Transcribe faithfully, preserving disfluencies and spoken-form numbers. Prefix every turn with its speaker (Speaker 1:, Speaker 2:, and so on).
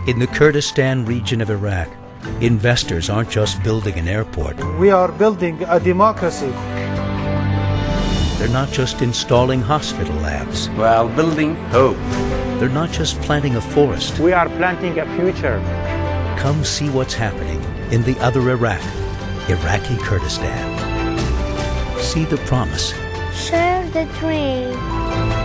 Speaker 1: In the Kurdistan region of Iraq, investors aren't just building an airport.
Speaker 2: We are building a democracy.
Speaker 1: They're not just installing hospital labs.
Speaker 3: We are building hope.
Speaker 1: They're not just planting a forest.
Speaker 2: We are planting a future.
Speaker 1: Come see what's happening in the other Iraq, Iraqi Kurdistan. See the promise.
Speaker 4: Share the dream.